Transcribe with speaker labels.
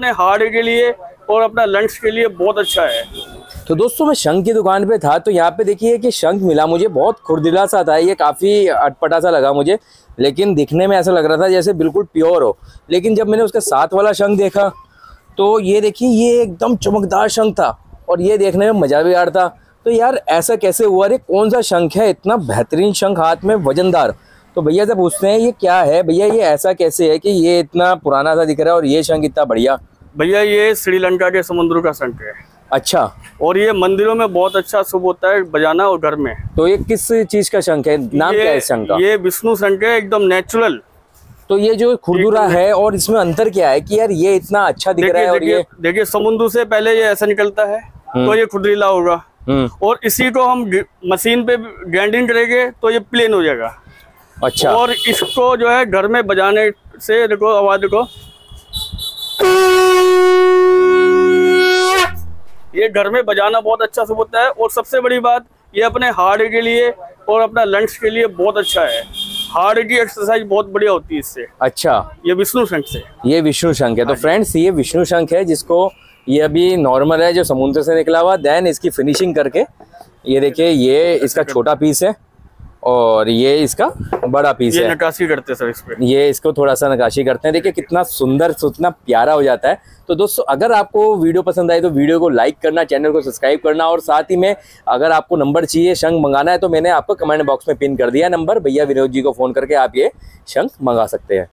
Speaker 1: अपने हार्ट के लिए और अपना लंग्स के लिए बहुत अच्छा है।
Speaker 2: तो दोस्तों मैं शंख की दुकान पे था, तो यहाँ पे देखिए कि शंख मिला मुझे, बहुत खुरदुरा सा था, ये काफ़ी अटपटा सा लगा मुझे, लेकिन दिखने में ऐसा लग रहा था जैसे बिल्कुल प्योर हो। लेकिन जब मैंने उसके साथ वाला शंख देखा तो ये देखिए ये एकदम चमकदार शंख था और ये देखने में मज़ा भी आ रहा था। तो यार ऐसा कैसे हुआ, अरे कौन सा शंख है इतना बेहतरीन शंख, हाथ में वजनदार। तो भैया से पूछते हैं ये क्या है भैया, ये ऐसा कैसे है कि ये इतना पुराना सा दिख रहा है और ये शंख इतना बढ़िया।
Speaker 1: भैया ये श्रीलंका के समुद्र का शंख है।
Speaker 2: अच्छा।
Speaker 1: और ये मंदिरों में बहुत अच्छा शुभ होता है बजाना और घर में।
Speaker 2: तो ये किस चीज का शंख है, नाम क्या है इस शंख का?
Speaker 1: ये विष्णु शंख है, एकदम नेचुरल।
Speaker 2: तो ये जो खुरदुरा है और इसमें अंतर क्या है कि यार ये इतना अच्छा दिख रहा है? और ये
Speaker 1: देखिए समुद्र से पहले ये ऐसा निकलता है तो ये खुरदुरीला होगा, और इसी को हम मशीन पे ग्राइंडिंग करेंगे तो ये प्लेन हो जाएगा।
Speaker 2: अच्छा।
Speaker 1: और इसको जो है घर में बजाने से, देखो आवाज देखो, ये घर में बजाना बहुत अच्छा शुभ होता है। और सबसे बड़ी बात, ये अपने हार्ट के लिए और अपना लंग्स के लिए बहुत अच्छा है। हार्ट की एक्सरसाइज बहुत बढ़िया होती है इससे। अच्छा। ये विष्णु शंख से,
Speaker 2: ये विष्णु शंख है। तो फ्रेंड्स ये विष्णु शंख है जिसको ये अभी नॉर्मल है जो समुद्र से निकला हुआ, देन इसकी फिनिशिंग करके ये देखिए ये इसका छोटा पीस है और ये इसका बड़ा पीस है।
Speaker 1: नक्काशी करते हैं सर इस पे,
Speaker 2: ये इसको थोड़ा सा नक्काशी करते हैं। देखिए कितना सुंदर, कितना प्यारा हो जाता है। तो दोस्तों अगर आपको वीडियो पसंद आई तो वीडियो को लाइक करना, चैनल को सब्सक्राइब करना, और साथ ही में अगर आपको नंबर चाहिए शंख मंगाना है तो मैंने आपको कमेंट बॉक्स में पिन कर दिया नंबर, भैया विनोद जी को फ़ोन करके आप ये शंख मंगा सकते हैं।